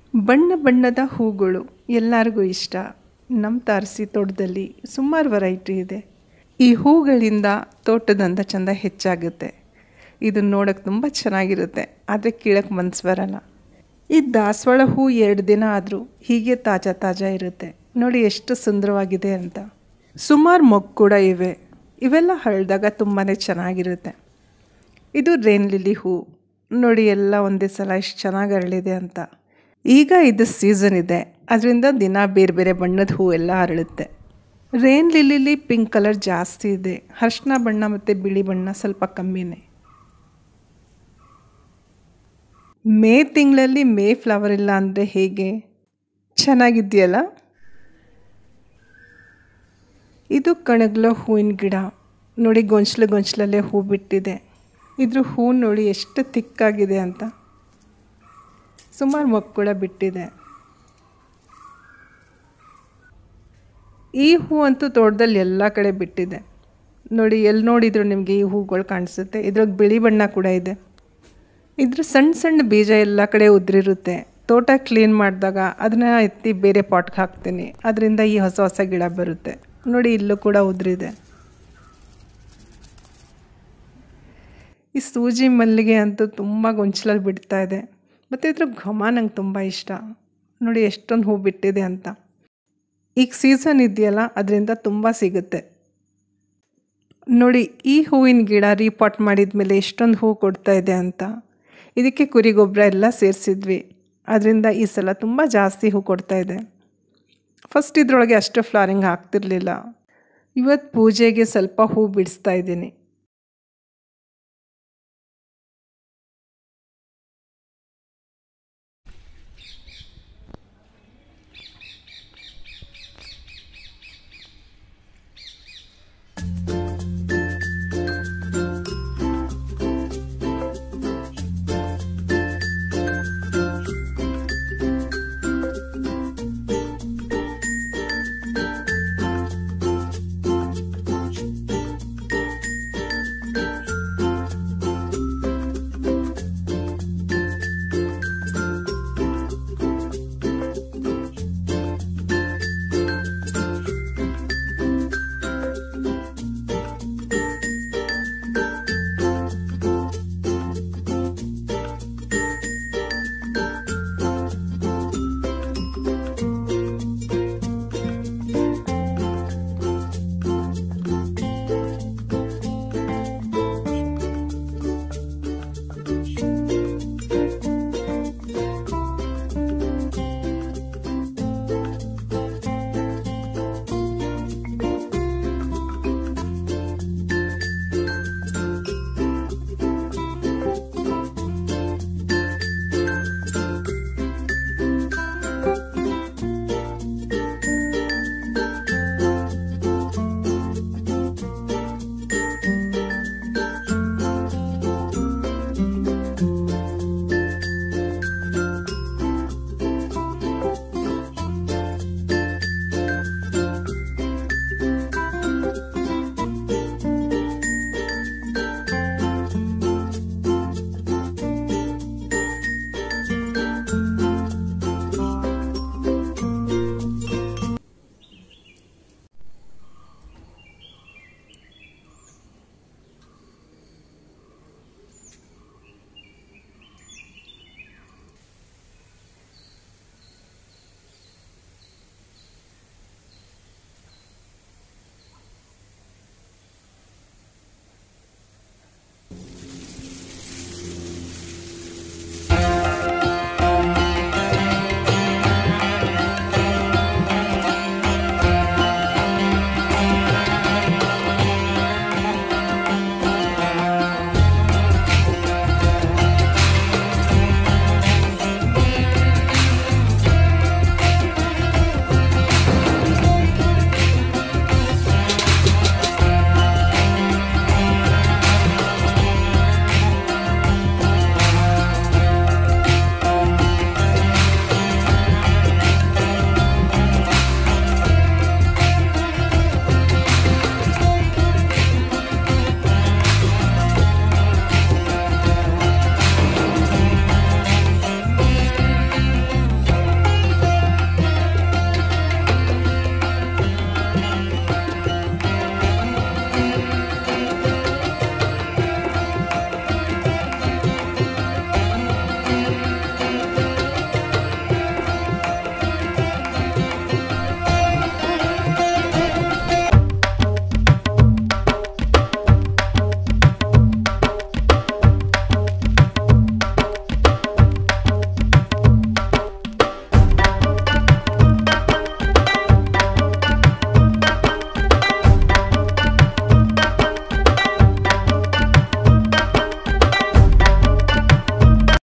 ಬಣ್ಣ ಬಣ್ಣದ ಹೂಗಳು ಎಲ್ಲರಿಗೂ ಇಷ್ಟ. ನಮ್ಮ ತಾರಸಿ ತೋಟದಲ್ಲಿ ಸುಮಾರು ವೆರೈಟಿ ಇದೆ. ಈ ಹೂಗಳಿಂದ ತೋಟದಂದ ಚೆಂದ ಹೆಚ್ಚಾಗುತ್ತೆ. ಇದನ್ನು ನೋಡೋಕ್ಕೆ ತುಂಬ ಚೆನ್ನಾಗಿರುತ್ತೆ, ಆದರೆ ಕೀಳಕ್ಕೆ ಮನಸ್ಸು ಬರಲ್ಲ. ಈ ದಾಸವಾಳ ಹೂ 2 ದಿನ ಆದರೂ ಹೀಗೆ ತಾಜಾ ತಾಜಾ ಇರುತ್ತೆ. ನೋಡಿ ಎಷ್ಟು ಸುಂದರವಾಗಿದೆ ಅಂತ. ಸುಮಾರು ಮೊಗ್ಗು ಕೂಡ ಇವೆ. ಇವೆಲ್ಲ ಹರಳಿದಾಗ ತುಂಬಾ ಚೆನ್ನಾಗಿರುತ್ತೆ. ಇದು ರೇನ್ ಲಿಲ್ಲಿ ಹೂ ನೋಡಿ, ಎಲ್ಲ ಒಂದೇ ಸಲ ಎಷ್ಟು ಚೆನ್ನಾಗಿ ಅರಳಿದೆ ಅಂತ. ಈಗ ಇದು ಸೀಸನ್ ಇದೆ, ಅದರಿಂದ ದಿನ ಬೇರೆ ಬೇರೆ ಬಣ್ಣದ ಹೂ ಎಲ್ಲ ಅರಳುತ್ತೆ. ರೇನ್ ಲಿಲ್ಲಿಲಿ ಪಿಂಕ್ ಕಲರ್ ಜಾಸ್ತಿ ಇದೆ, ಅರಿಶಿನ ಬಣ್ಣ ಮತ್ತು ಬಿಳಿ ಬಣ್ಣ ಸ್ವಲ್ಪ ಕಮ್ಮಿನೇ. ಮೇ ತಿಂಗಳಲ್ಲಿ ಮೇ ಫ್ಲವರ್ ಇಲ್ಲ ಅಂದರೆ ಹೇಗೆ? ಚೆನ್ನಾಗಿದೆಯಲ್ಲ. ಇದು ಕಣಗ್ಲೋ ಹೂವಿನ ಗಿಡ ನೋಡಿ, ಗೊಂಚಲಲ್ಲೇ ಹೂ ಬಿಟ್ಟಿದೆ. ಇದ್ರ ಹೂ ನೋಡಿ ಎಷ್ಟು ತಿಕ್ಕಾಗಿದೆ ಅಂತ. ಸುಮಾರು ಮೊಗ್ಗು ಕೂಡ ಬಿಟ್ಟಿದೆ. ಈ ಹೂ ಅಂತೂ ತೋಟದಲ್ಲಿ ಎಲ್ಲ ಕಡೆ ಬಿಟ್ಟಿದೆ ನೋಡಿ. ಎಲ್ಲಿ ನೋಡಿದ್ರು ನಿಮಗೆ ಈ ಹೂಗಳು ಕಾಣಿಸುತ್ತೆ. ಇದ್ರಾಗ ಬಿಳಿ ಬಣ್ಣ ಕೂಡ ಇದೆ. ಇದ್ರ ಸಣ್ಣ ಸಣ್ಣ ಬೀಜ ಎಲ್ಲ ಕಡೆ ಉದುರಿರುತ್ತೆ. ತೋಟ ಕ್ಲೀನ್ ಮಾಡಿದಾಗ ಅದನ್ನ ಎತ್ತಿ ಬೇರೆ ಪಾಟ್ಗೆ ಹಾಕ್ತೀನಿ, ಅದರಿಂದ ಈ ಹೊಸ ಹೊಸ ಗಿಡ ಬರುತ್ತೆ ನೋಡಿ. ಇಲ್ಲೂ ಕೂಡ ಉದುರಿದೆ. ಈ ಸೂಜಿ ಮಲ್ಲಿಗೆ ಅಂತೂ ತುಂಬ ಗೊಂಚಲಲ್ಲಿ ಬಿಡ್ತಾ ಇದೆ. ಮತ್ತು ಇದ್ರ ಘಮ ನಂಗೆ ತುಂಬ ಇಷ್ಟ ನೋಡಿ, ಎಷ್ಟೊಂದು ಹೂ ಬಿಟ್ಟಿದೆ ಅಂತ. ಈಗ ಸೀಸನ್ ಇದೆಯಲ್ಲ, ಅದರಿಂದ ತುಂಬ ಸಿಗುತ್ತೆ ನೋಡಿ. ಈ ಹೂವಿನ ಗಿಡ ರೀಪಾಟ್ ಮಾಡಿದ ಮೇಲೆ ಎಷ್ಟೊಂದು ಹೂ ಕೊಡ್ತಾ ಇದೆ ಅಂತ. ಇದಕ್ಕೆ ಕುರಿ ಗೊಬ್ಬರ ಎಲ್ಲ ಸೇರಿಸಿದ್ವಿ, ಅದರಿಂದ ಈ ಸಲ ತುಂಬ ಜಾಸ್ತಿ ಹೂ ಕೊಡ್ತಾ ಇದೆ. ಫಸ್ಟ್ ಇದರೊಳಗೆ ಅಷ್ಟು ಫ್ಲವರಿಂಗ್ ಆಗ್ತಿರ್ಲಿಲ್ಲ. ಇವತ್ತು ಪೂಜೆಗೆ ಸ್ವಲ್ಪ ಹೂ ಬಿಡಿಸ್ತಾ ಇದ್ದೀನಿ.